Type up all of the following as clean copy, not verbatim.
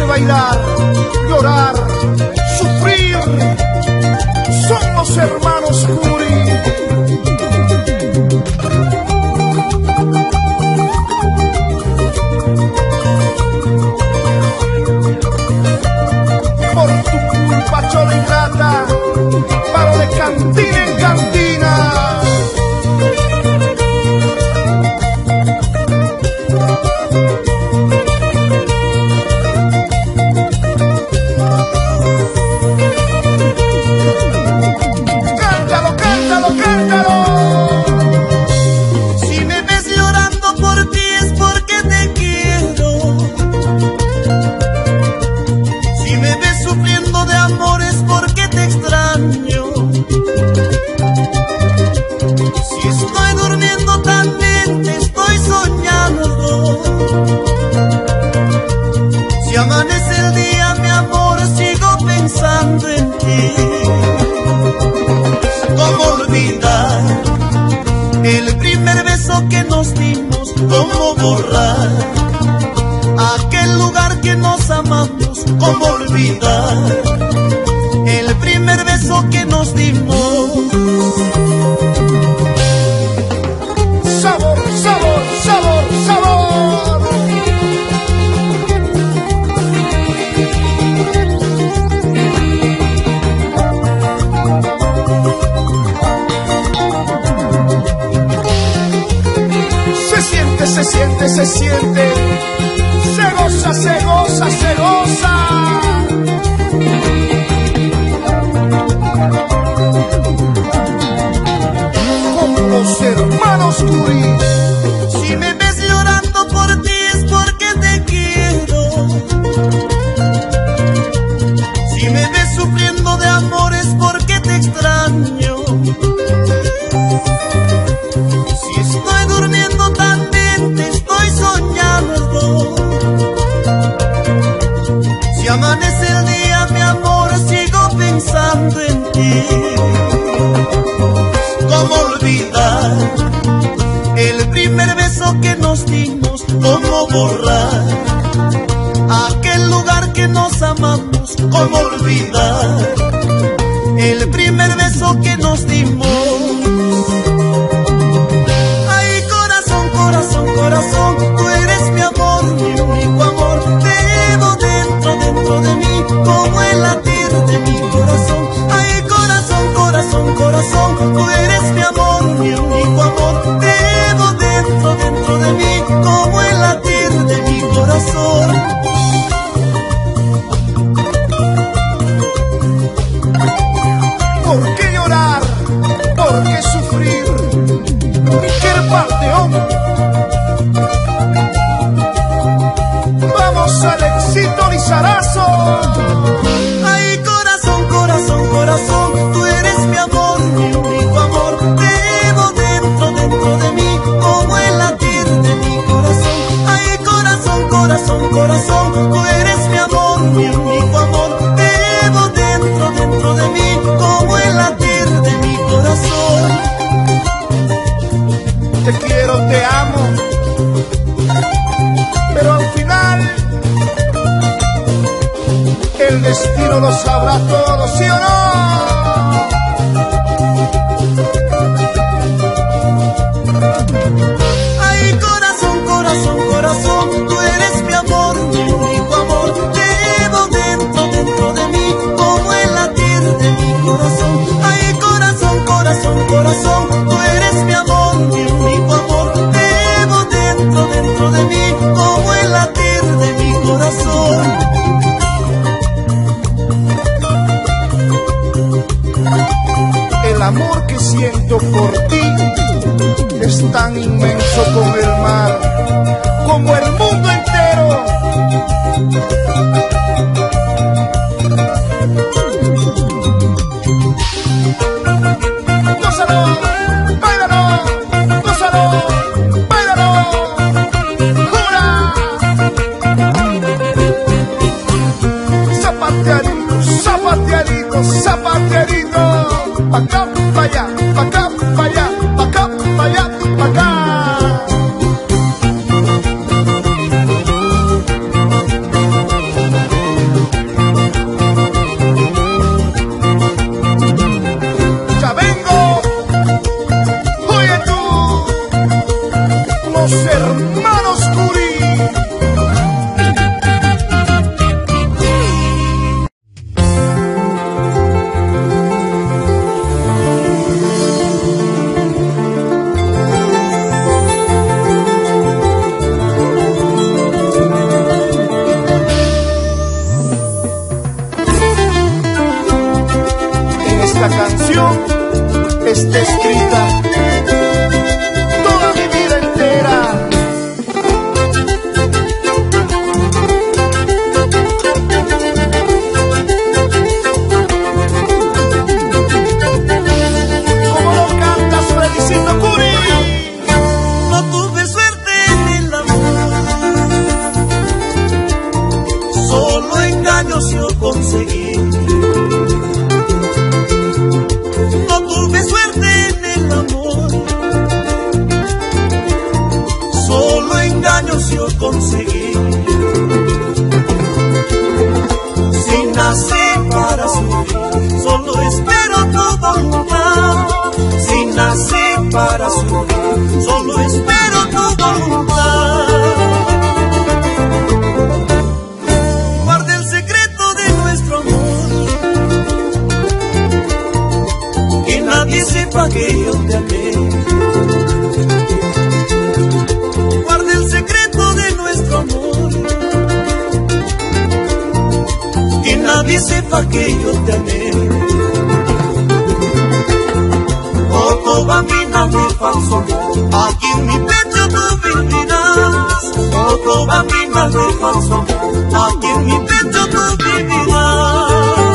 bailar, llorar, sufrir, somos hermanos Curi. Por tu culpa, chola ingrata, paro de cantina en cantina. Cántalo, cántalo, cántalo. Si me ves llorando por ti es porque te quiero. Si me ves sufriendo de amor es porque te extraño. Si estoy durmiendo también te estoy soñando. Si amanece el día, mi amor, sigo pensando en ti. ¿Cómo olvidar el primer beso que nos dimos? ¿Cómo borrar aquel lugar que nos amamos? ¿Cómo olvidar el primer beso que nos dimos? Sabor, sabor, sabor, sabor. Se siente, se siente, se siente. Se goza, se goza, se goza. Como los hermanos Curi. Si me ves llorando por ti es porque te quiero. Si me ves sufriendo de amor es porque te extraño. Si estoy durmiendo también te estoy soñando. Si amanece el día, mi amor, sigo pensando en ti. ¿Cómo olvidar el primer beso que nos dimos? ¿Cómo borrar aquel lugar que nos amamos? ¿Cómo olvidar el primer beso que nos dimos? Ay, corazón, corazón, corazón, tú eres mi amor, mi único amor. Te llevo dentro, dentro de mí, como el latir de mi corazón. Ay, corazón, corazón, corazón, tú eres mi amor, mi único amor. Te llevo dentro, dentro de mí, como el latir de mi corazón. ¿Por qué llorar? ¿Por qué sufrir? Miquel Panteón. Vamos al éxito Lizarazo. Ay, corazón, corazón, corazón, tú eres mi amor, mi único amor. Te llevo dentro, dentro de mí, como el latir de mi corazón. Ay, corazón, corazón, corazón, tú eres mi amor, mi único amor. Te llevo dentro, dentro de mí, como el latir de mi corazón. Te quiero, te amo, pero al final el destino lo sabrá todo, ¿sí o no? Ay, corazón, corazón, corazón, tú eres mi amor, mi único amor. Te llevo dentro, dentro de mí, como el latir de mi corazón. Ay, corazón, corazón, corazón, tú eres mi amor, mi único amor. Te llevo dentro, dentro de mí, como el latir de mi corazón. El amor que siento por ti es tan inmenso como el mar, como el mundo entero. Gózalo, báilalo, gózalo, báilalo, ¡jura! Zapateadito, zapateadito, zapateadito. Pa' acá, pa' allá, pa' acá, pa' allá, pa' acá, pa' allá, pa' acá. sufrir, solo espero tu voluntad. Guarda el secreto de nuestro amor, que nadie sepa que yo te amé. Guarda el secreto de nuestro amor, que nadie sepa que yo te amé. Oh, bambina de falso amor, aquí en mi pecho tú vivirás. Oh, bambina de falso amor, aquí en mi pecho tú vivirás.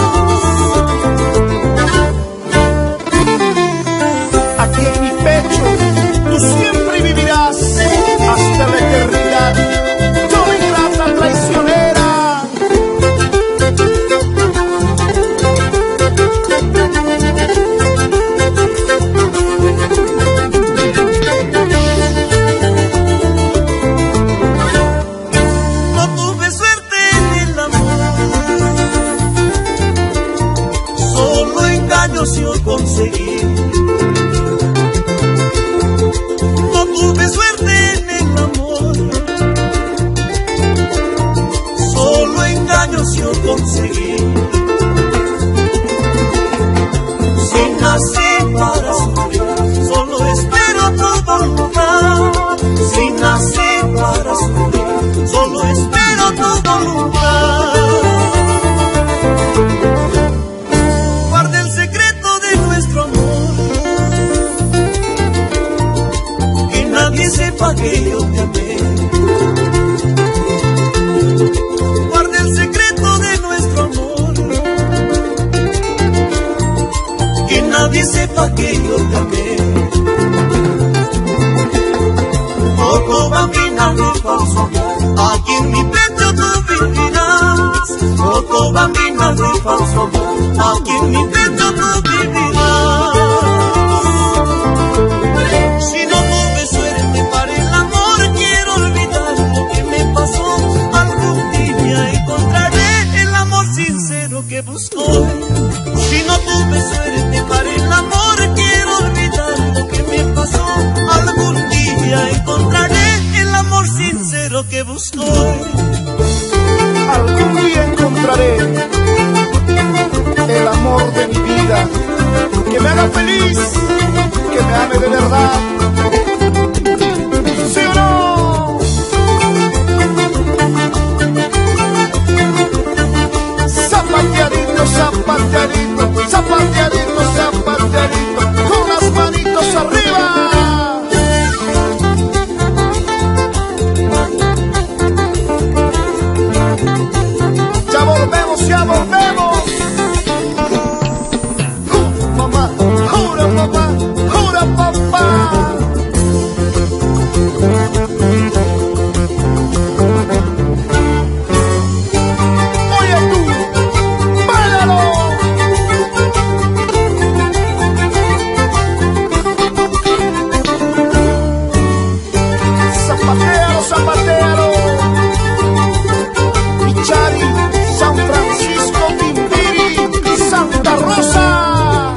Aquí en mi pecho tú siempre vivirás hasta la eternidad. Yo ingrata traicionera. No tuve suerte en el amor, solo engaños yo conseguí. No tuve suerte en el amor, solo engaños yo conseguí. Si nací para sufrir, solo espero tu voluntad. Si nací para sufrir, solo espero tu voluntad. Guarda el secreto de nuestro amor, que nadie sepa que yo te amé. Guarda el secreto de nuestro amor, que nadie sepa que yo te amé. Oh, bambina de falso amor, aquí en mi pecho tú vivirás. Oh, bambina de falso amor, aquí en mi pecho tú vivirás. Si no tuve suerte para el amor, quiero olvidar lo que me pasó. Algún día encontraré el amor sincero que busco. Si no tuve suerte para el amor, quiero olvidar lo que me pasó. Algún día encontraré el amor sincero que busco. Algún día encontraré el amor de mi vida, que me haga feliz, que me ame de verdad. ¿Sí o no? Zapateadito, zapateadito, zapateadito, zapateadito, con las manitos arriba. Ya volvemos, ya volvemos. Mamá, jura papá, jura papá. Oye tú, báilalo. Zapatealo, zapatealo. Pichari, San Francisco, Timbiri, Santa Rosa.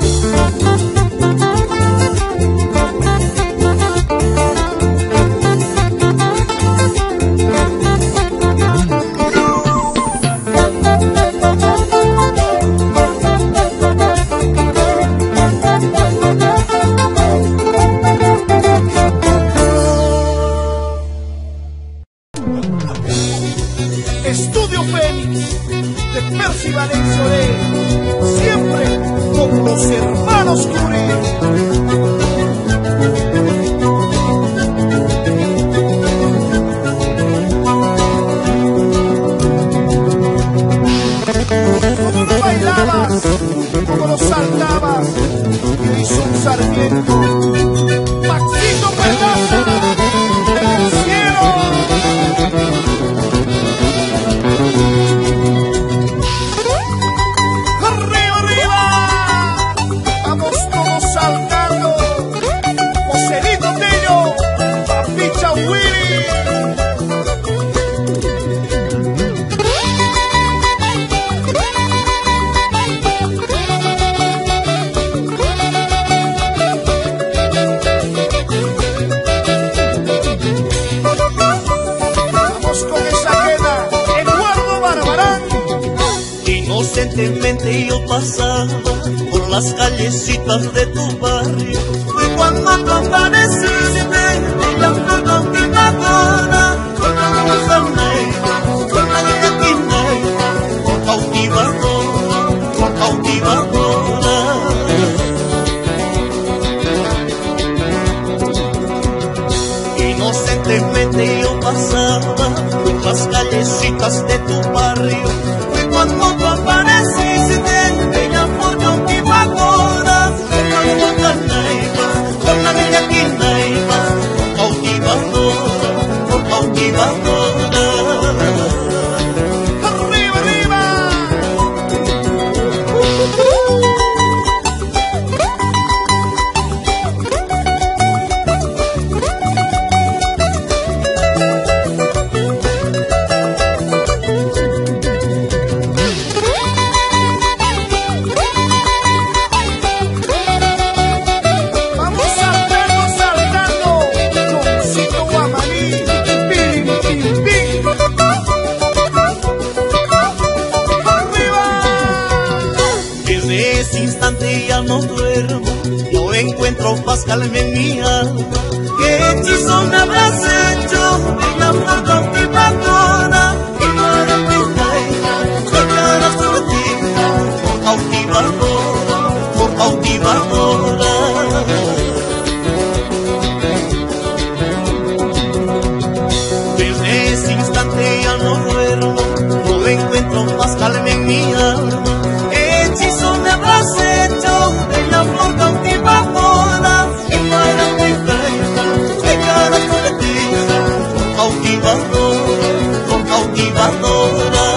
Estudio Fénix de Percy Valencia Oré, siempre con los hermanos Curie. Como lo bailabas, como lo saltabas, y hizo un Sarmiento, Maxito Perlaza, del cielo. ¡Arriba, arriba! Vamos todos saltando. Inocentemente yo pasaba por las callecitas de tu barrio. Fue cuando tú apareciste en la flor cautivadora, con la rosa negra, con la niña quinera, por cautivadora, por cautivadora. Inocentemente yo pasaba por las callecitas de tu barrio. Fue cuando tú apareciste en bella flor cautivadora, con la rosa negra, con la niña quinera, por cautivadora, por cautivadora. ¡Arriba, arriba! Vamos saltando, saltando, Choncito Guamaní, pim, pim, pim. ¡Arriba! Desde ese instante ya no duermo, no encuentro paz, calma en mi alma. ¿Qué hechizo me habrás hecho en la flor cautivadora? Que para mi reina, que cara suertita, por cautivadora, por cautivadora. Desde ese instante ya no duermo, no encuentro paz, calma en mi alma. ¿Qué hechizo me habrás hecho en la flor cautivadora? Que para mi reina, que cara suertita, por cautivadora, por cautivadora.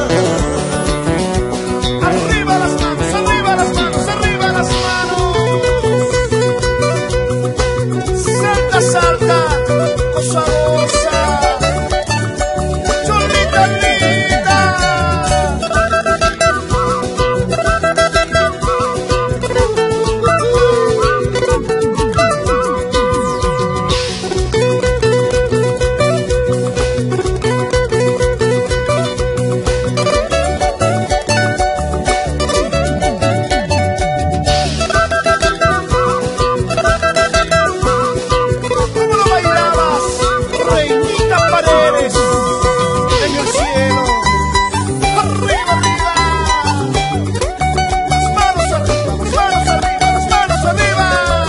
Arriba las manos, arriba las manos, arriba las manos. Salta, salta, cosa goza. Chulita linda. ¿Cómo lo bailabas, Reinita Paredes, en el cielo? Arriba, arriba. Las manos arriba, las manos arriba, las manos arriba.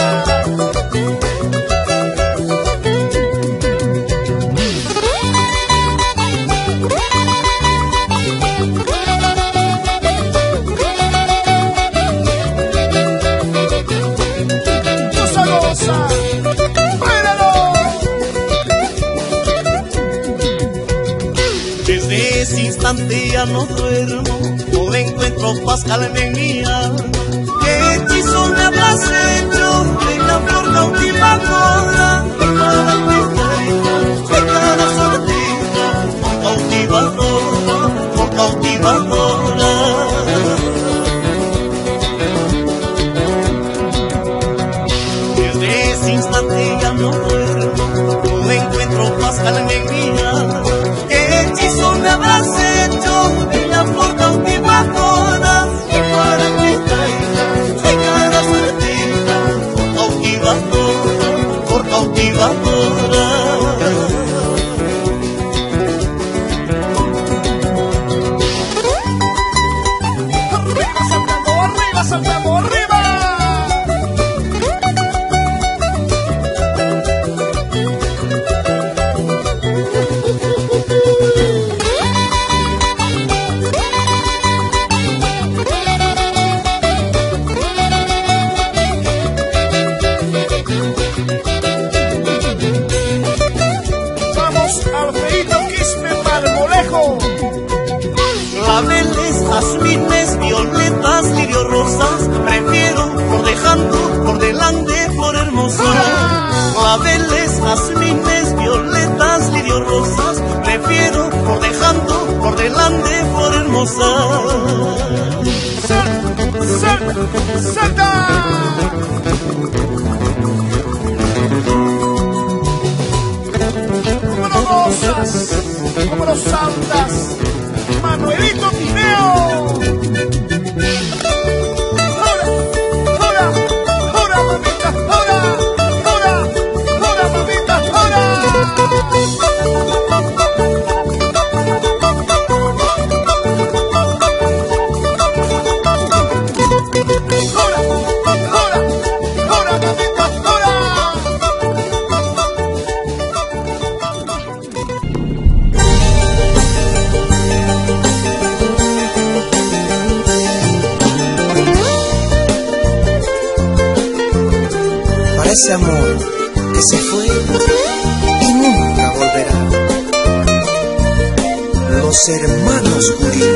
Cosa goza, bailalo. Desde ese instante ya no duermo, no encuentro paz, calma en mi alma. ¿Qué hechizo me habrás hecho en la flor cautivadora? Que para mi reina, que cara suertita, por cautivadora, por cautivadora. Desde ese instante ya no duermo, no encuentro paz, calma en mi alma. ¿Qué hechizo me habrás hecho en la flor cautivadora? Que para mi reina, que cara suertita, por cautivadora, por cautivadora. Arriba, saltando, arriba. Vamos al feíto Quispe Marmolejo. Claveles, jazmines, violetas, lirio rosas, prefiero por dejando por delante flor hermosa. Claveles, jazmines, violetas, lirio rosas, prefiero por dejando por delante flor hermosa. Salta. ¿Cómo lo gozas? ¿Cómo lo saltas? Manuelito Tineo. ese amor que se fue y nunca volverá. Los hermanos Curí.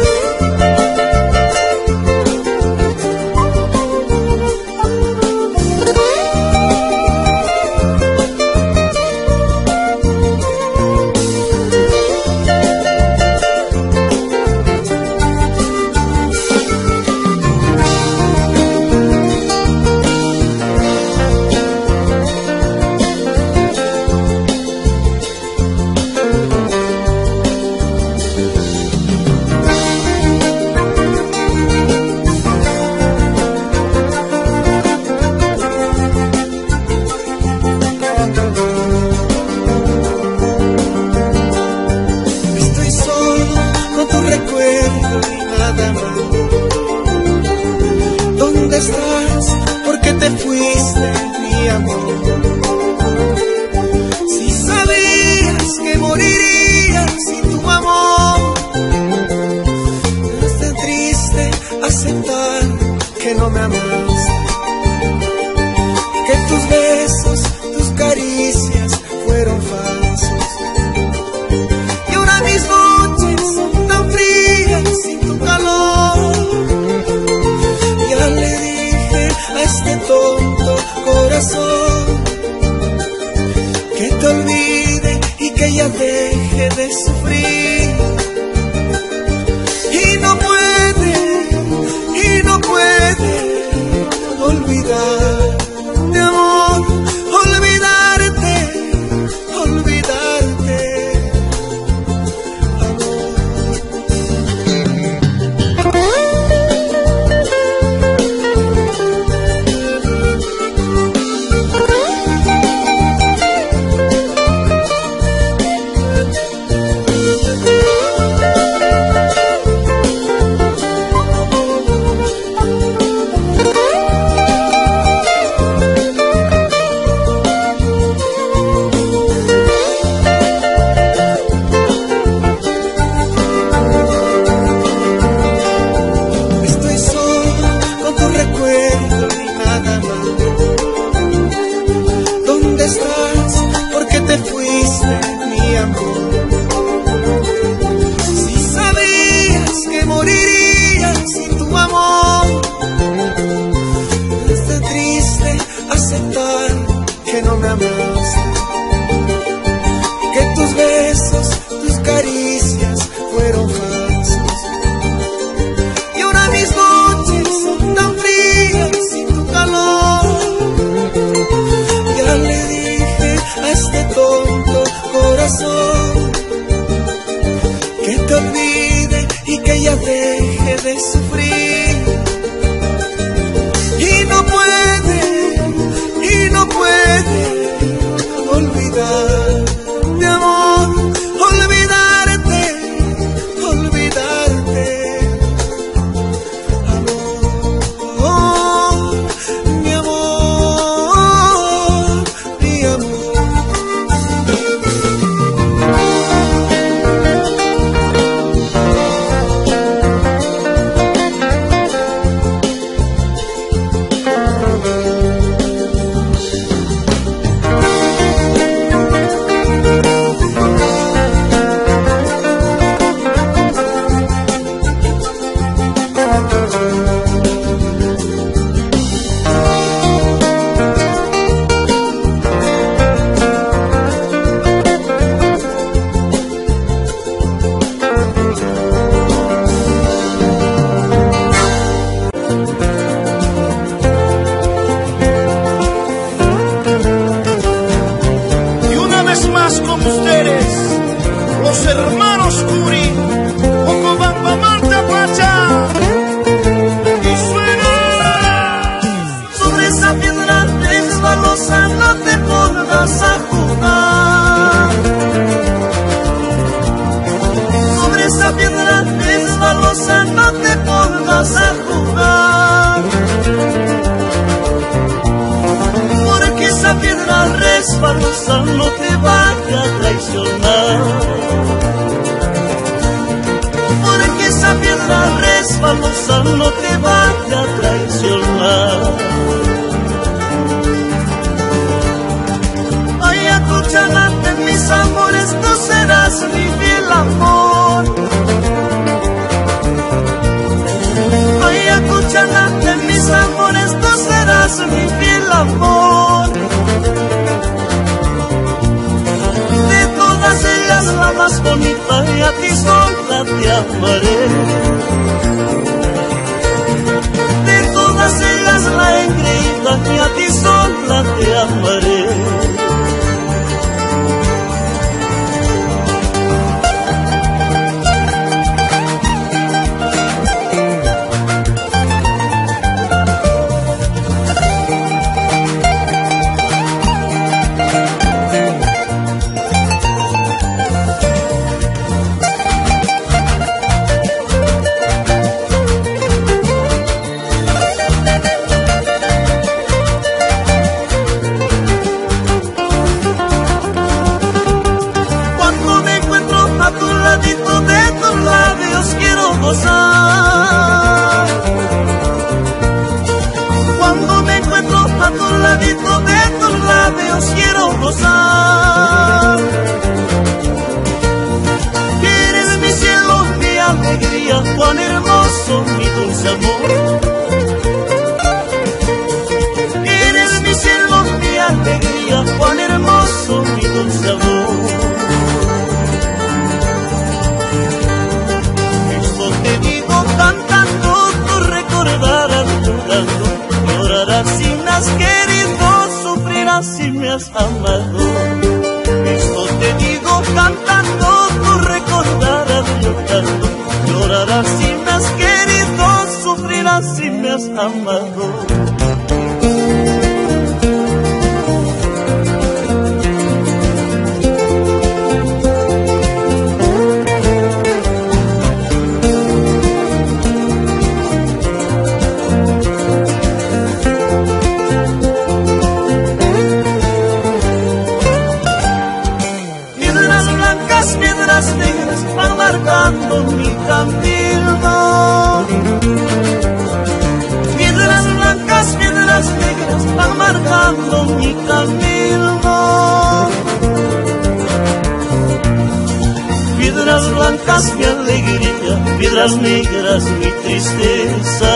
resbalosa no te vaya a traicionar, porque esa piedra resbalosa no te vaya a traicionar. Acuchánate mis amores, tú serás mi fiel amor. Ay, acuchánate mis amores, tú serás mi fiel amor. De todas ellas la más bonita y a ti sola te amaré. De todas ellas la engreída y a ti sola te amaré. Cuando me encuentro a tu ladito de tus labios quiero gozar. Eres mi cielo, mi alegría, cuán hermoso mi dulce amor. Eres mi cielo, mi alegría, cuán hermoso mi dulce amor. Cantando, tú recordarás llorando, llorarás si me has querido, sufrirás si me has amado. Esto te digo cantando, tú recordarás llorando, llorarás si me has querido, sufrirás si me has amado. Piedras negras van marcando mi camino. Piedras blancas, piedras negras van marcando mi camino. Piedras blancas mi alegría, piedras negras mi tristeza.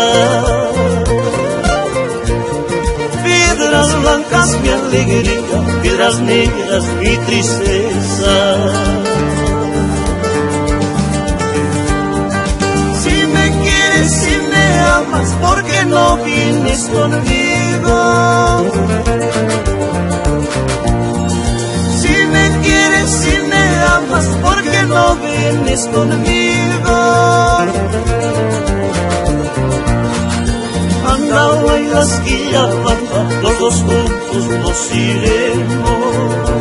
Piedras blancas mi alegría, piedras negras mi tristeza. Si me quieres, si me amas, ¿por qué no vienes conmigo? Si me quieres, si me amas, ¿por qué no vienes conmigo? Anda, bailas y ya banda, los dos juntos nos iremos.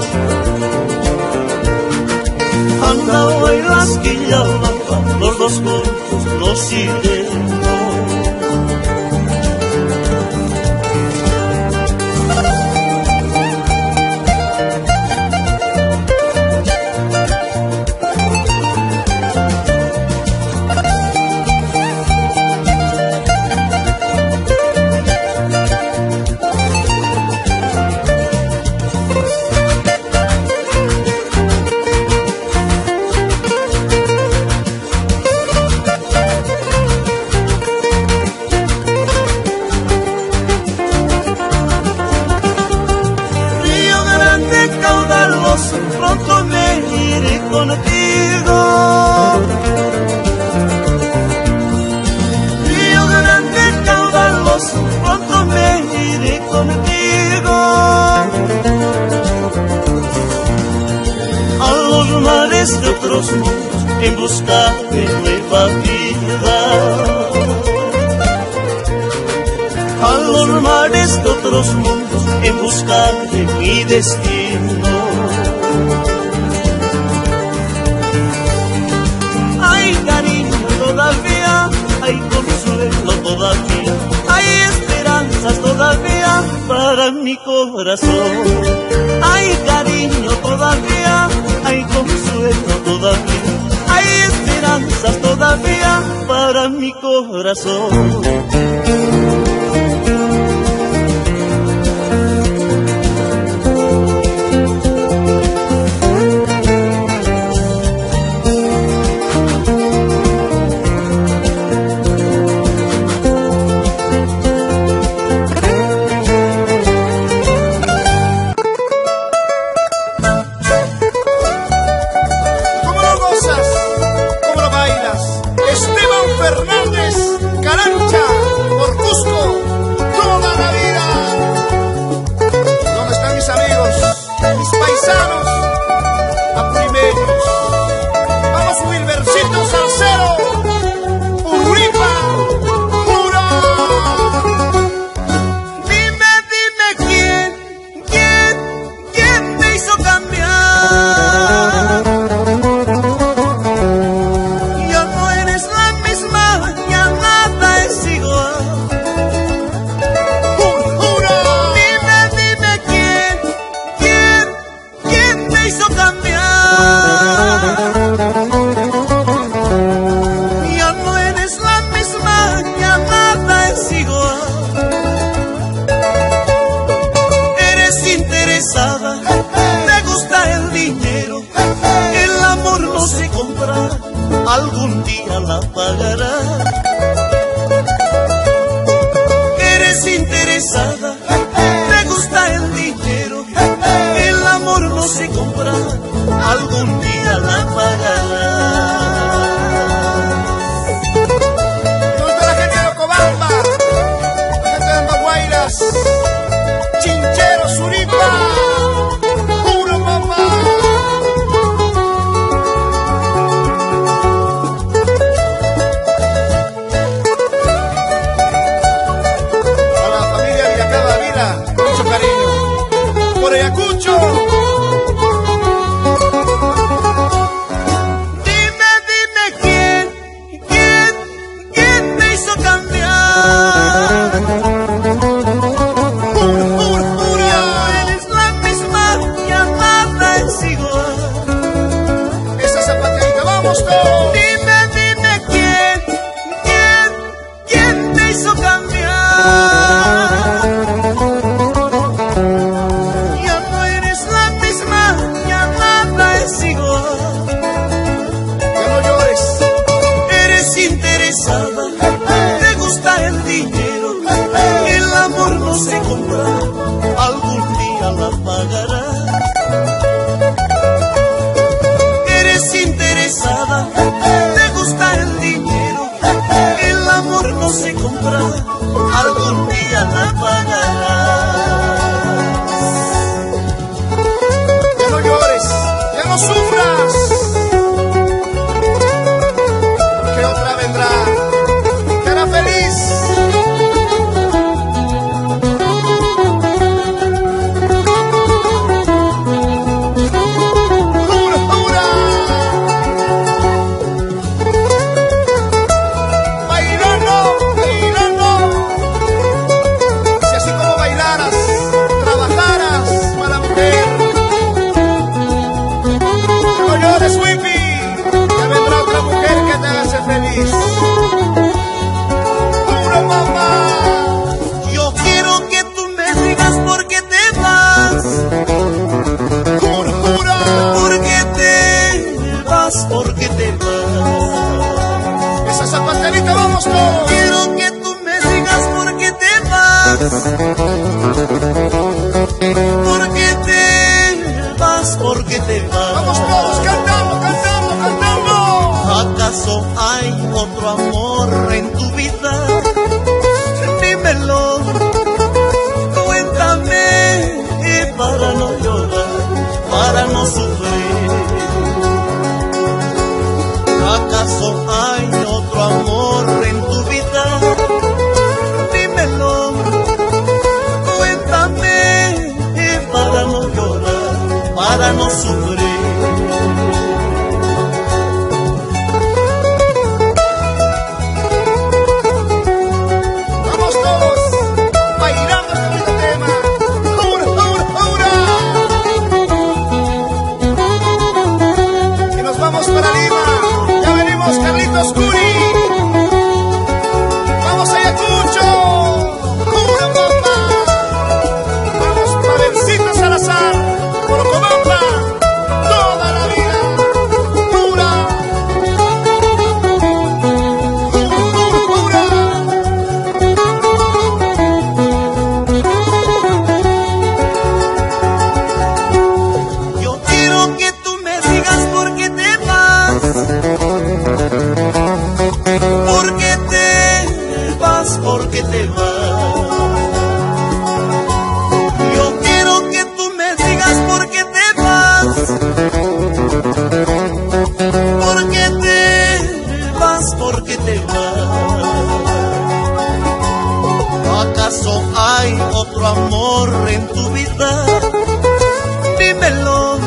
Anda, bailas y ya banda, los dos juntos nos iremos. Pronto me iré contigo. Río grande, caudaloso, pronto me iré contigo. A los mares de otros mundos en busca de nueva vida. A los mares de otros mundos en busca de mi destino. Hay cariño todavía, hay consuelo todavía, hay esperanzas todavía para mi corazón. Hay cariño todavía, hay consuelo todavía, hay esperanzas todavía para mi corazón. te hizo cambiar? Ya no eres la misma, ya nada es igual. Eres interesada, te gusta el dinero, el amor no se compra, algún día la pagarás. Eres interesada, te gusta el dinero, el amor no se compra, algún día la pagarás. ¿Dónde está la gente de Ocobamba? La gente de Maguaylas, Chinchero, Suripa, puro mamá. A la familia Villacaba Vida, mucho cariño. Por Ayacucho. ¿Quién te hizo cambiar? Ya no eres la misma, ya nada es igual. Esa zapaterita, vamos todos. Dime ¿quién te hizo cambiar? Ya no eres la misma, ya nada es igual. Ya no llores. Eres interesada, te gusta el dinero, el amor no se compra, algún día la pagarás. Eres interesada, te gusta el dinero, el amor no se compra, algún día la pagarás. Ya no llores, ya no sufras, que otra vendrá, que hará feliz. ¡Jura, jura! Bailando, bailando. Si así como bailaras, trabajaras para la mujer. No llores, Wipi, ya vendrá otra mujer que te haga ser feliz. ¡Juro, mamá! Yo quiero que tú me digas por qué te vas, ¡Juro, jura! por qué te vas, por qué te vas. Esa zapaterita, vamos todos. Quiero que tú me digas por qué te vas, por qué te vas, por qué te vas. Vamos todos, cantando, cantando, cantando. ¿Acaso hay otro amor en tu vida? Dímelo, cuéntame, para no llorar, para no sufrir. ¿Acaso hay otro amor en tu vida? Dímelo, cuéntame, para no llorar, para no sufrir. Vamos todos, bailando este bonito tema. ¡Jura, jura, jura! Y nos vamos para Lima. Ya venimos, Carlitos Curi. Vamos a Ayacucho. ¡Jura, mamá! Vamos para Bencita Salazar, por Ocobamba, toda la vida. ¡Jura! ¡Jura, jura! Yo quiero que tú me digas por qué te vas, por qué te vas, por qué te vas. Yo quiero que tú me digas por qué te vas, por qué te vas, por qué te vas. ¿Acaso hay otro amor en tu vida? Dímelo,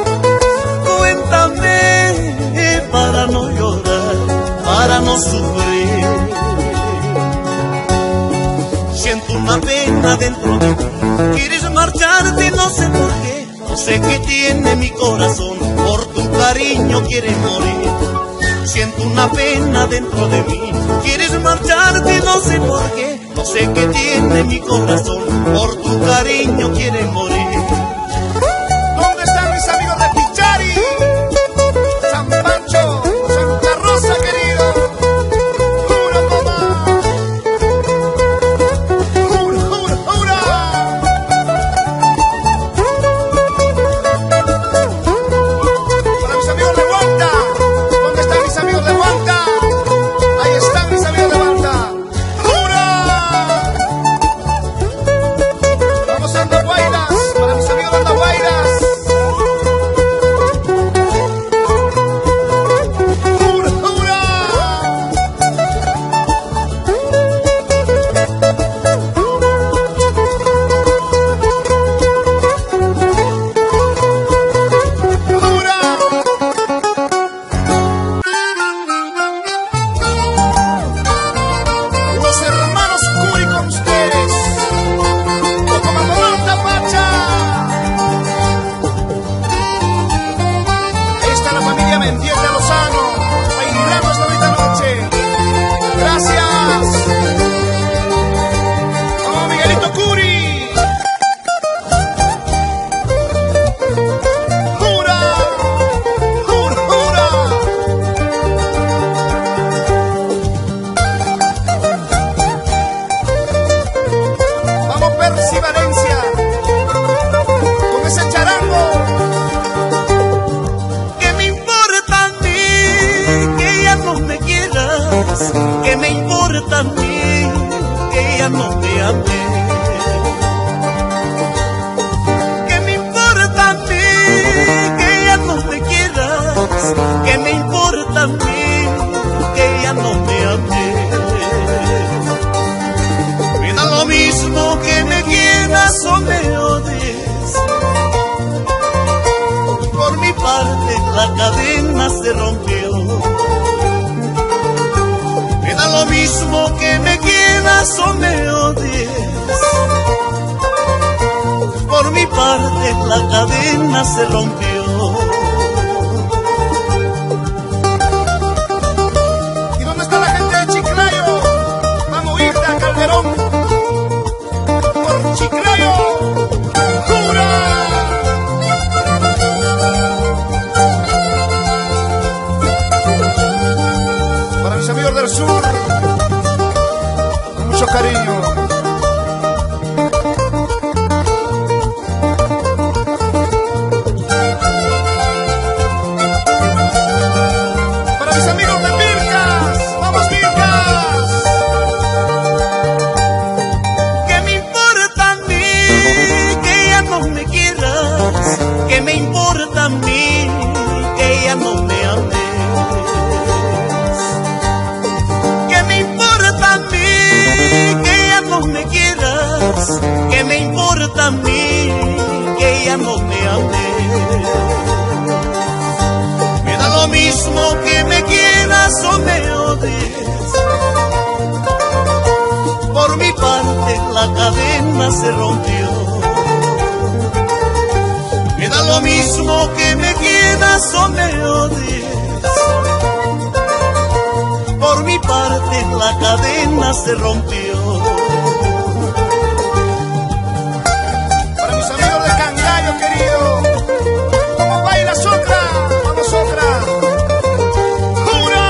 cuéntame, para no llorar, para no sufrir. Siento una pena dentro de mí, quieres marcharte, no sé por qué, sé qué tiene mi corazón, por tu cariño quiere morir. Siento una pena dentro de mí, quieres marcharte, no sé por qué. No sé qué tiene mi corazón, por tu cariño quiere morir. ¿Dónde están mis amigos de Pichari? San Pancho, Santa Rosa, querido. ¡Jura, mamá! ¡Jura, jura, jura! Para mis amigos de Huanta. ¿Dónde están mis amigos de Huanta? Ahí están mis amigos de Huanta. ¡Jura! Vamos a Andahuaylas. Para mis amigos de Andahuaylas. ¡Jura, jura! ¡Jura! Los hermanos Curi con ustedes. Comandante Pacha. Ahí está la familia Mendieta Lozano, bailando esta bonita noche. Gracias. Vamos, Miguelito Curi. Jura, jura, jura. Vamos, Percy Valencia, con ese charango. ¿Qué me importa a mí que ya no me quieras? ¿Qué me importa a mí que ya no me ames? ¿Qué me importa a mí que ya no me quieras? ¿Qué me importa a mí que ya no me ames? Me da lo mismo que me quieras o me odies. Por mi parte la cadena se rompió. Me da lo mismo que me quieras o me odies. Por mi parte la cadena se rompió. ¿Y dónde está la gente de Chiclayo? Vamos, Hilda Calderón. Por Chiclayo. ¡Jura! Para mis amigos del sur, con mucho cariño. Para mis amigos de Pircas, vamos Pircas. ¿Qué me importa a mí que ya no me quieras? ¿Qué me importa a mí que ya no me ames? ¿Qué me importa a mí que ya no me quieras? ¿Qué me importa a mí que ya no me ames? Me da lo mismo que me quieras o me odies. Por mi parte la cadena se rompió. Me da lo mismo que me quieras o me odies. Por mi parte la cadena se rompió. Para mis amigos de Cangallo, querido. ¿Cómo baila Socra? Vamos, Socra. ¡Jura!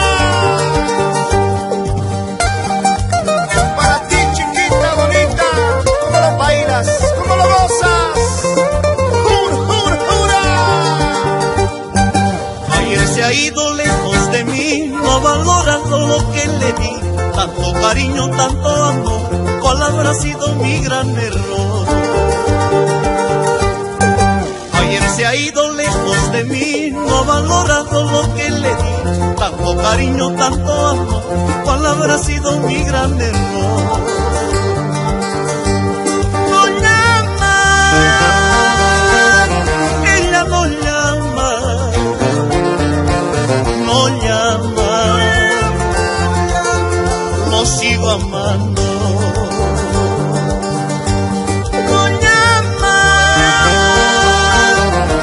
Para ti, chiquita, bonita. ¿Cómo lo bailas? ¿Cómo lo gozas? ¡Jura, jura, jura! Ayer se ha ido lejos de mí, no valorando lo que le di. Tanto cariño, tanto amor, ¿cuál habrá sido mi gran error? Ayer se ha ido lejos de mí, no valorando lo que le di. Tanto cariño, tanto amor, ¿cuál habrá sido mi gran error? No llama, ella no llama, no llama, lo sigo amando. No llama,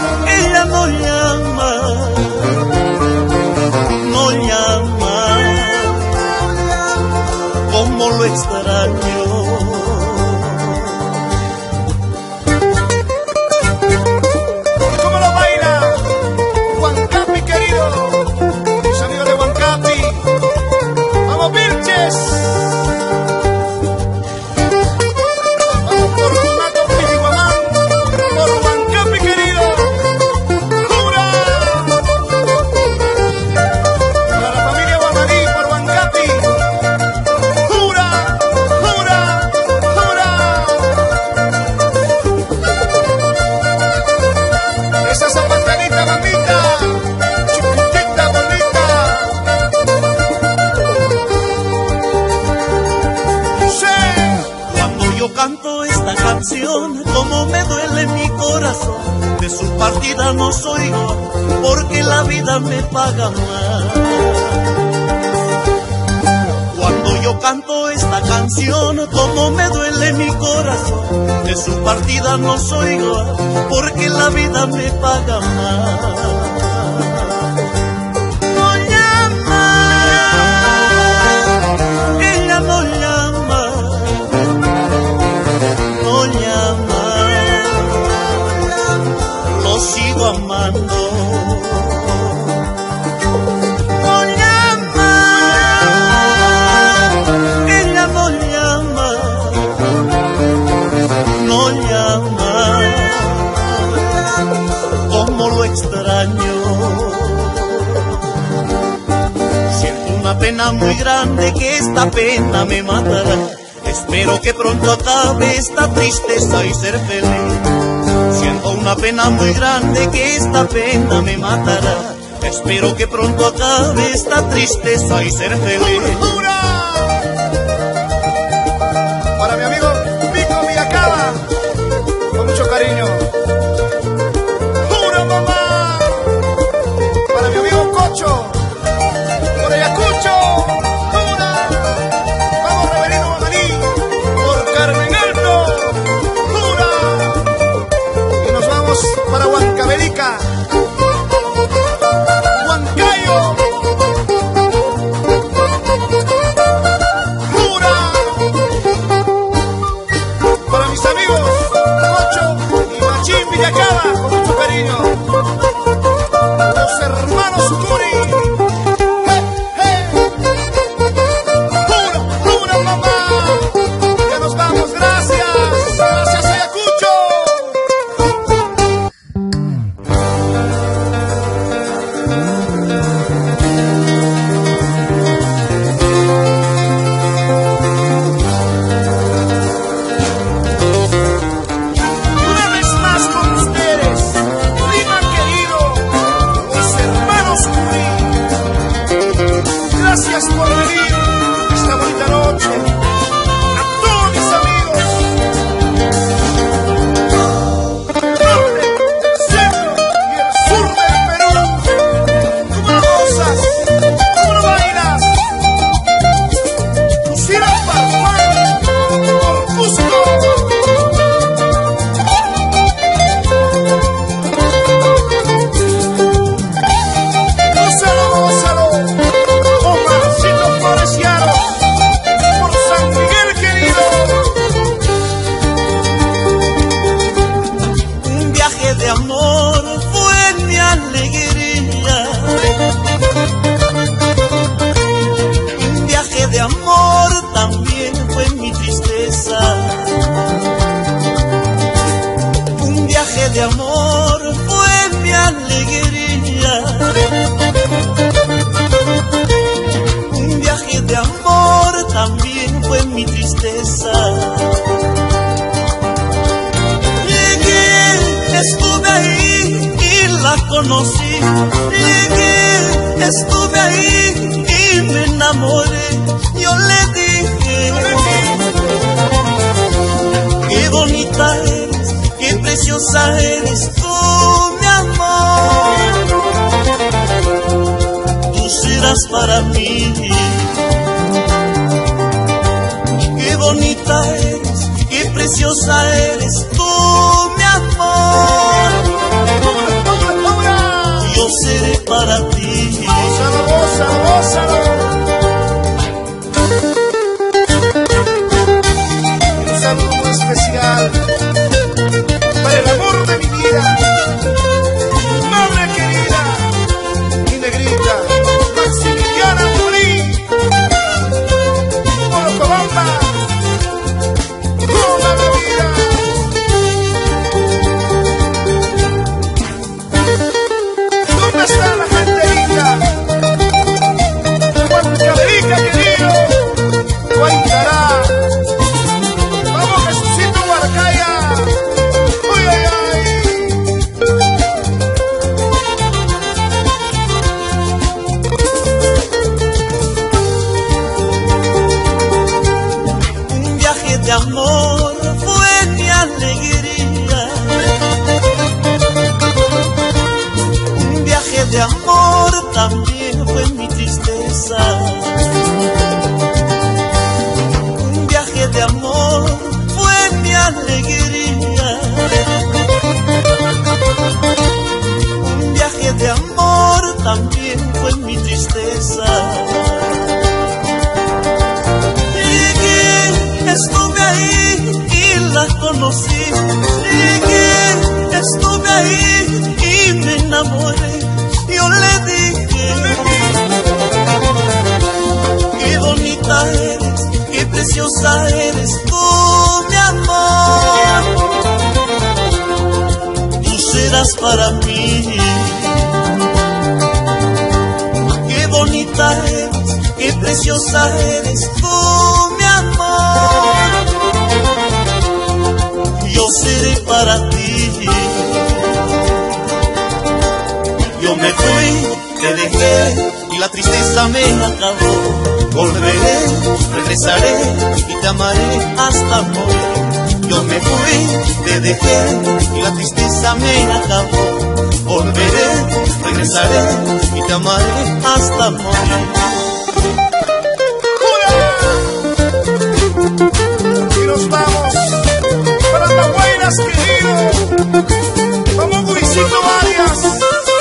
partida no soy igual, porque la vida me paga mal. Cuando yo canto esta canción, como me duele mi corazón, de su partida no soy igual, porque la vida me paga mal. No llama, ella no llama, no llama, lo sigo amando. Extraño, siento una pena muy grande, que esta pena me matará. Espero que pronto acabe esta tristeza y ser feliz. Siento una pena muy grande, que esta pena me matará. Espero que pronto acabe esta tristeza y ser feliz. Para mi amigo Pico Villacaba, con mucho cariño. Por Ayacucho, jura. Vamos Rebelino Mamaní, por Carmen Alto, jura. Y nos vamos para Huancavelica, Huancayo, jura. Para mis amigos Cocho y Machín Villacaba, con mucho cariño. Los hermanos Curi. Gracias por venir esta bonita noche. A todos mis amigos, norte, el centro y el sur del Perú. ¿Cómo lo gozas? ¿Cómo lo bailas? Lucila Farfán por Cusco. Gózalo, gózalo. Por San Miguel querido. Un viaje de amor fue mi alegría. Un viaje de amor también fue mi tristeza. Un viaje de amor fue mi alegría. Un viaje de amor también fue mi tristeza. Llegué, estuve ahí y la conocí. Llegué, estuve ahí y me enamoré. Yo le dije, qué bonita eres, qué preciosa eres tú, mi amor. Tú serás para mí. Qué bonita eres, qué preciosa eres tú, mi amor. Yo seré para ti. Gózalo, gózalo, gózalo. Un saludo muy especial para el amor de mi vida, mi madre querida, mi negrita, Maximiliana Morí, Morocobamba, toda la vida. ¿Dónde está la gente linda? Huancavelica querido, Guaytará. Vamos Jesucito Huarcaya. Uy, ay, ay. Un viaje de amor fue mi alegría. de amor también fue mi tristeza. Un viaje de amor fue mi alegría. Un viaje de amor también fue mi tristeza. Llegué, estuve ahí y la conocí. Llegué, estuve ahí y me enamoré. Yo le dije, qué bonita eres, qué preciosa eres tú, mi amor. Tú serás para mí. Qué bonita eres, qué preciosa eres tú, mi amor. Yo seré para ti. Yo me fui, te dejé y la tristeza me acabó. Volveré, regresaré y te amaré hasta morir. Yo me fui, te dejé y la tristeza me acabó. Volveré, regresaré y te amaré hasta morir. Y nos vamos para Tahuayras, querido. Vamos, Luisito Arias.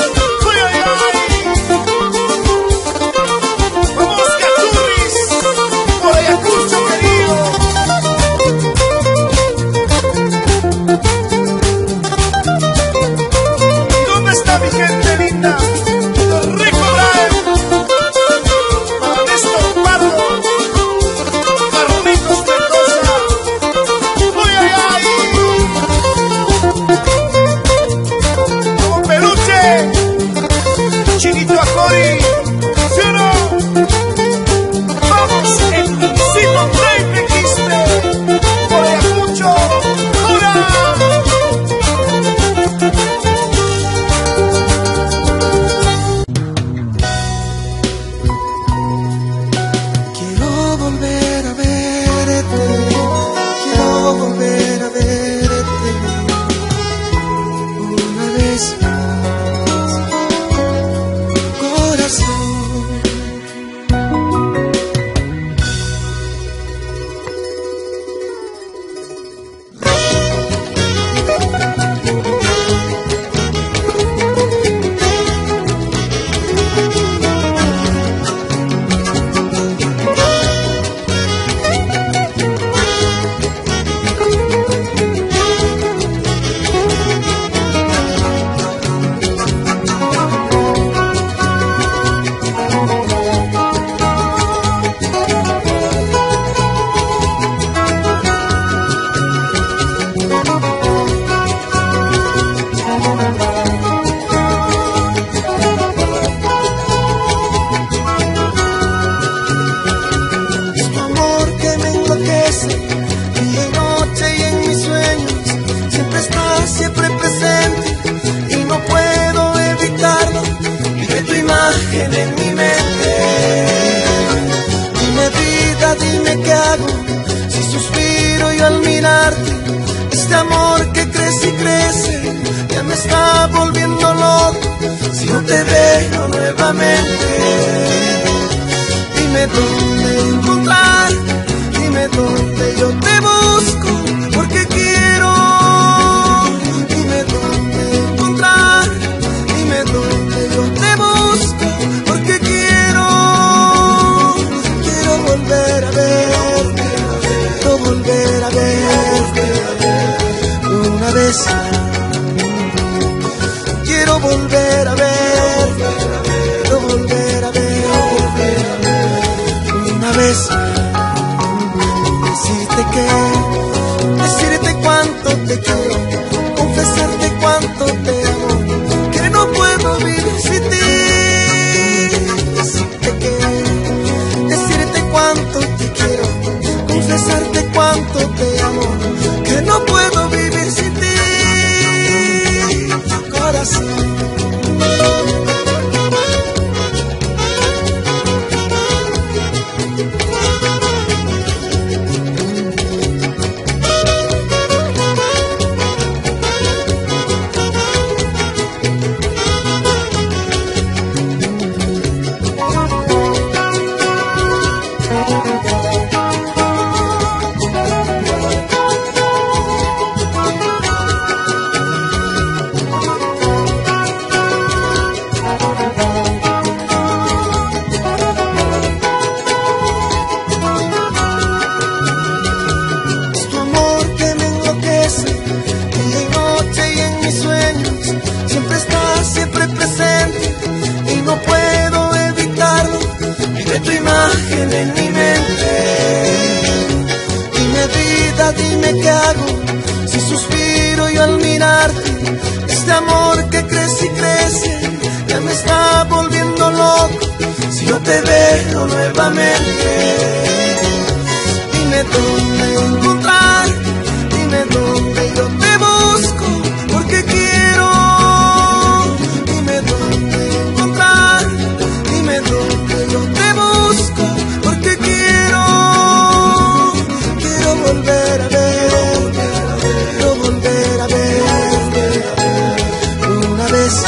En mi mente, dime vida, dime qué hago, si suspiro yo al mirarte, este amor que crece y crece, ya me está volviendo loco, si no te veo nuevamente. Dime dónde encontrar, dime dónde yo te busco, porque quiero. Dime dónde encontrar, dime dónde yo te busco, porque quiero volver a verte, quiero volver a verte una vez más. Quiero volver a verte, quiero volver dime dónde encontrar, dime dónde yo te busco, porque quiero. Dime dónde encontrar, dime dónde yo te busco, porque quiero. Quiero volver a verte, quiero volver a verte una vez.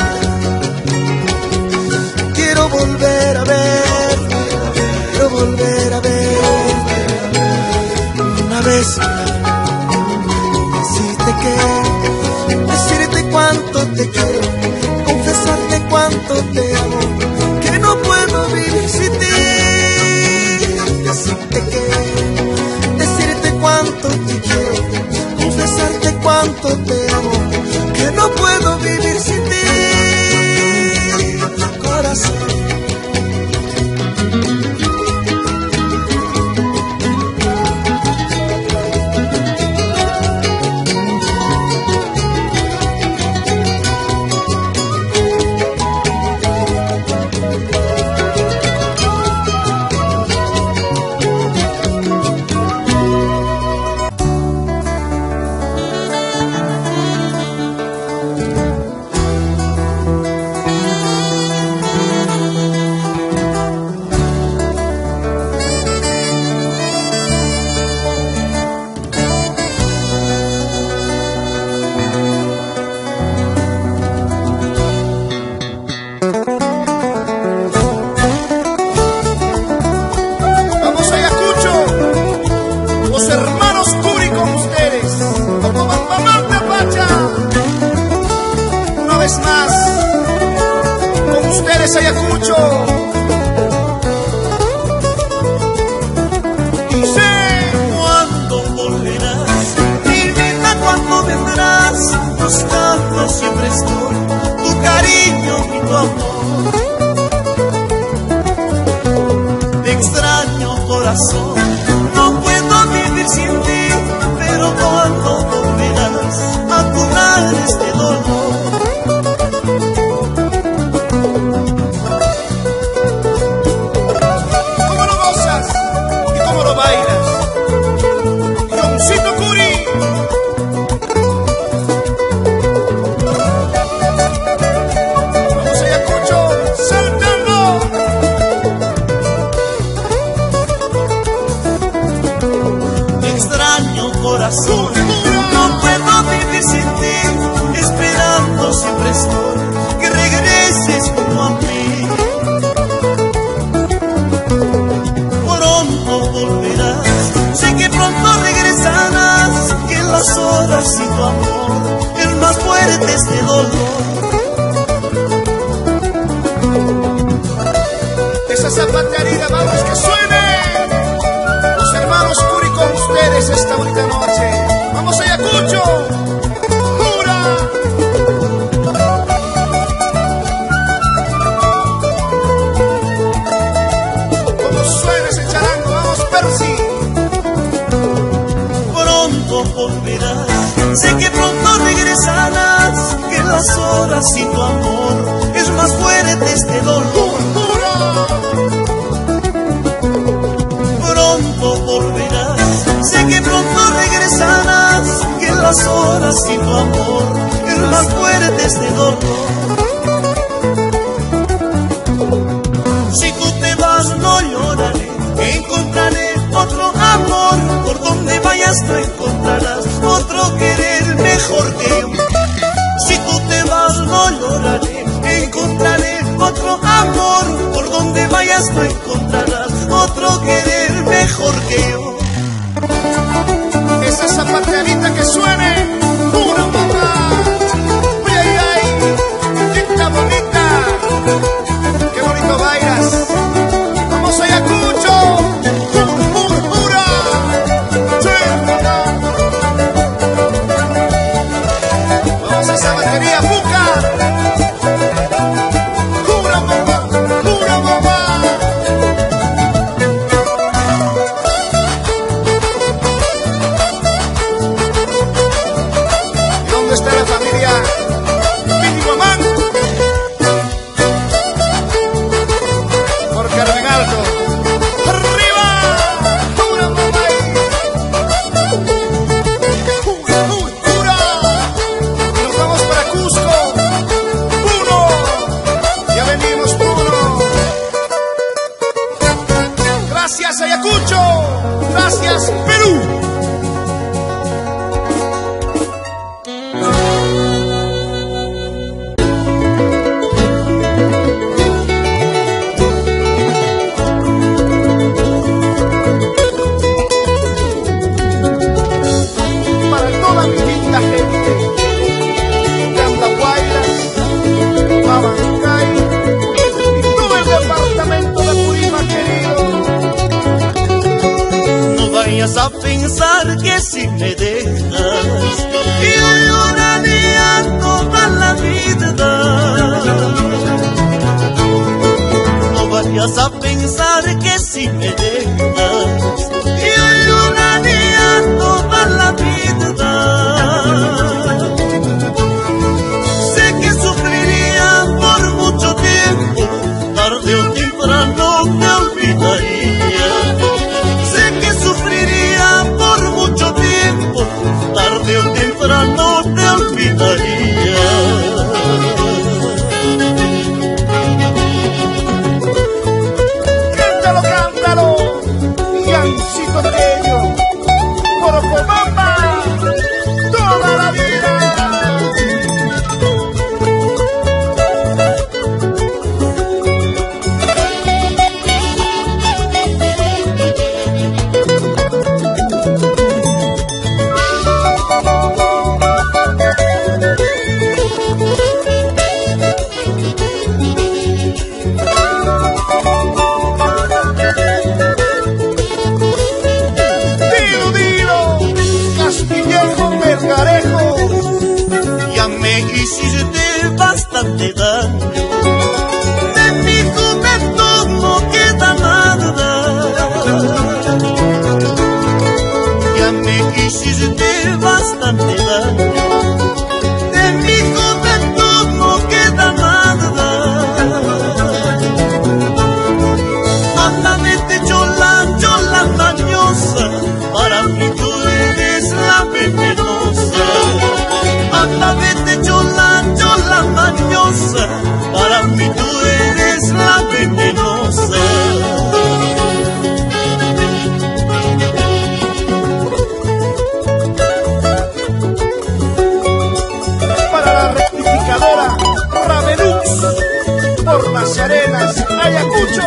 Quiero volver a verte, quiero volver a verte una vez. Decirte cuánto te quiero, confesarte cuánto te amo, que no puedo vivir sin ti. Decirte cuánto te quiero, confesarte cuánto te amo, que no puedo vivir sin ti, corazón. Ayacucho. Dice, ¿cuándo volverás? Divina, ¿cuándo vendrás? Buscando siempre estoy tu cariño y tu amor. Te extraño, corazón, no puedo vivir sin ti, pero ¿cuándo volverás a curar este dolor? No puedo vivir sin ti, esperando siempre estoy que regreses junto a mí. Pronto volverás, sé que pronto regresarás, que las horas sin tu amor, el más fuerte este dolor. Esa zapatería, vamos que suene. Los hermanos Curi con ustedes esta bonita noche. Vamos a Ayacucho. ¡Jura! Como suena ese charango, vamos Percy. Pronto volverás, sé que pronto regresarás, que las horas sin tu amor es más fuerte este dolor. Pronto volverás, sé que pronto regresarás, que las horas sin tu amor es más fuerte este dolor. Si tú te vas no lloraré, encontraré otro amor, por donde vayas tú encontrarás otro querer mejor que yo. Si tú te vas no lloraré, encontraré otro amor, por donde vayas tú encontrarás otro querer mejor que yo. Esa zapateadita que suene, una mamá. Uy, ay, ay, chica bonita, qué bonito bailas. Vamos a Ayacucho, pura. Sí, mamá. Vamos a esa batería, Buca. Jura mamá, jura mamá. ¿Dónde está la familia? Piti Guamán. vayas a pensar que si me dejas yo lloraría toda la vida. Sé que sufriría por mucho tiempo, tarde o temprano me olvidaría. Sé que sufriría por mucho tiempo, tarde o temprano te olvidaría. Cántalo, cántalo, Yancito Pequeño, por Cobamba, toda la vida. Ya me hiciste bastante daño, de mi juventud no queda nada. Ya me hiciste bastante daño, de mi juventud no queda nada. Anda, vete chola mañosa, para mí tú eres la venenosa. Anda, vete chola mañosa, para mí tú eres la venenosa. Para la rectificadora Ravelux, por las Arenas, Ayacucho.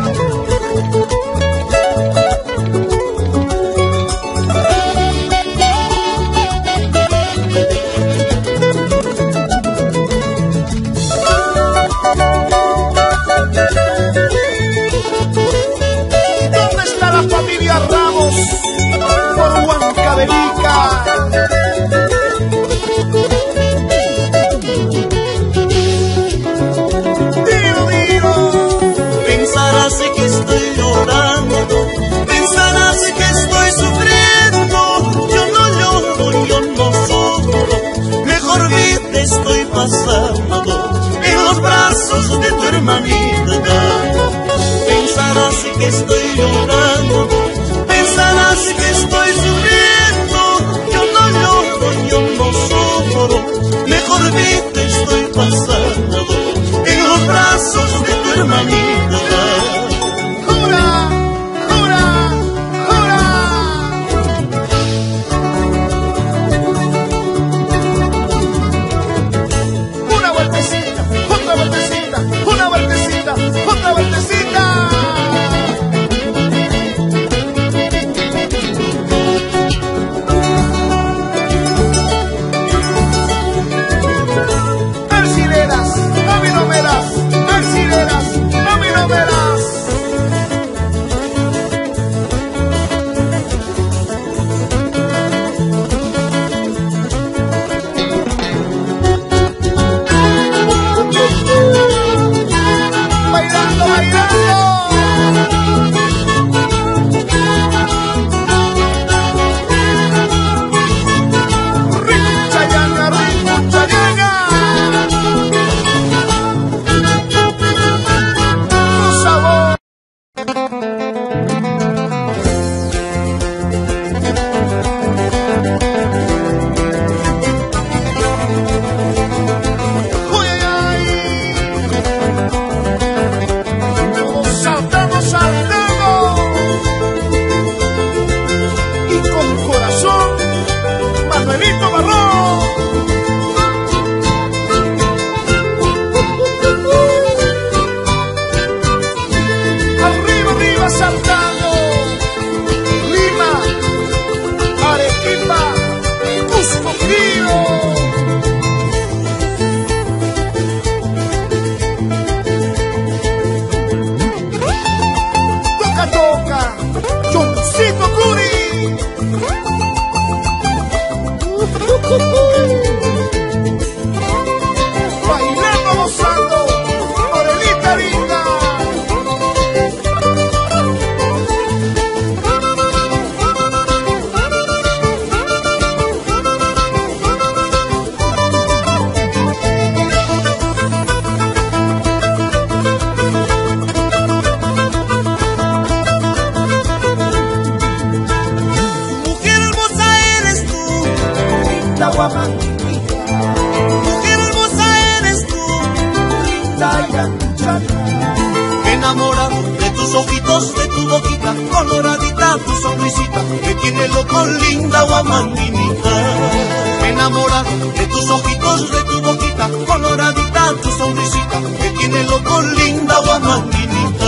¿Dónde está la familia Ramos? Por Huancavelica. Pensarás que estoy llorando, pensarás que estoy sufriendo. Yo no lloro, yo no sufro, mejor vida estoy pasando en los brazos de tu hermanita. Pensarás que estoy llorando, pensarás que estoy sufriendo. Yo no lloro, yo no sufro, mejor vida estoy pasando en los brazos de tu hermanita. ¡Jura! ¡Jura! ¡Jura! Una vueltecita, otra vueltecita, una vueltecita, otra vueltecita. Alcideras, a mí no me das. Alcideras, a mí Enamorado de tus ojitos, de tu boquita coloradita, tu sonrisita que tiene loco linda guamanguinita. Enamorado de tus ojitos, de tu boquita coloradita, tu sonrisita que tiene loco linda guamanguinita.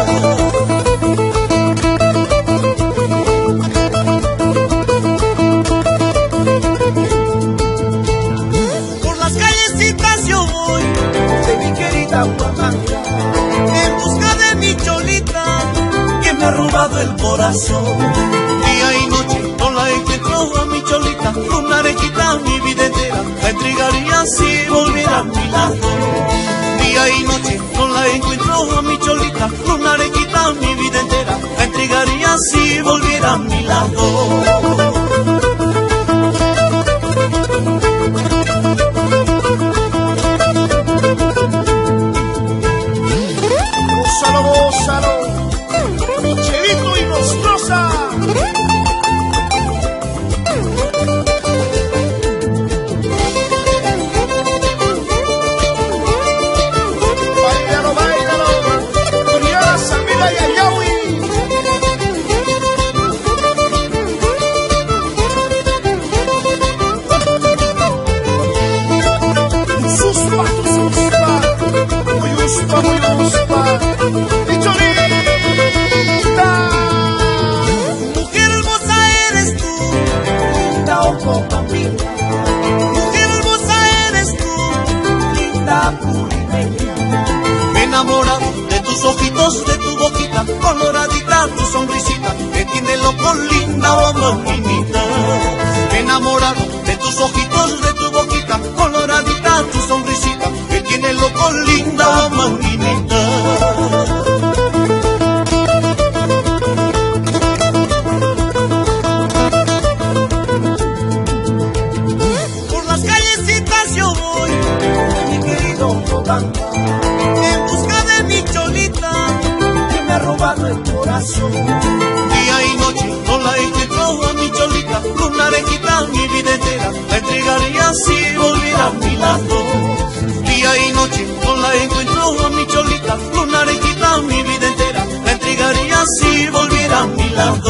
Por las callecitas yo voy de mi querida Huamanga, en busca de mi cholita que me ha robado el corazón. Día y noche no la encuentro a mi cholita, una arejita mi vida entera la entregaría si volviera a mi lado. Día y noche no la encuentro a mi cholita, una arejita mi vida entera la entregaría si volviera a mi lado. Gózalo, gózalo, Michelito y Nostrosa. Báilalo, báilalo, Doriana, Samira y Ayahui. Suspa, suspa, muy uspa, muy uspa. Micholita, Mujer hermosa eres tú, linda ocopa mía. Mujer hermosa eres tú, linda purimeña. Enamorado de tus ojitos, de tu boquita coloradita, tu sonrisita que tiene loco linda guamanguinita. Enamorado de tus ojitos, de tu boquita coloradita, tu sonrisita que tiene loco linda guamanguinita. Por las callecitas yo voy, mi querido Huamanga, en busca de mi cholita que me ha robado el corazón. Día y noche no la encuentro a mi cholita, una arejita mi vida entera la entregaría si volviera a mi lado. Día y noche no la encuentro a mi cholita, una arejita mi vida entera la entregaría si volviera a mi lado.